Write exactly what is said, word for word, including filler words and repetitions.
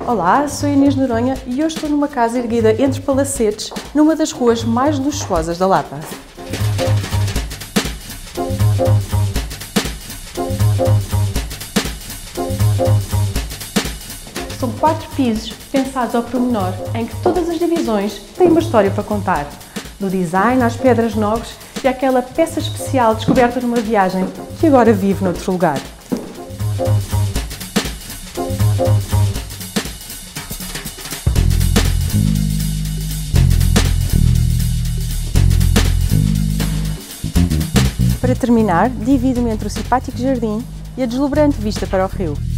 Olá, sou Inês Noronha e hoje estou numa casa erguida entre palacetes, numa das ruas mais luxuosas da Lapa. São quatro pisos pensados ao pormenor, em que todas as divisões têm uma história para contar. Do design às pedras nobres e àquela peça especial descoberta numa viagem que agora vive noutro lugar. Para terminar, divido-me entre o simpático jardim e a deslumbrante vista para o rio.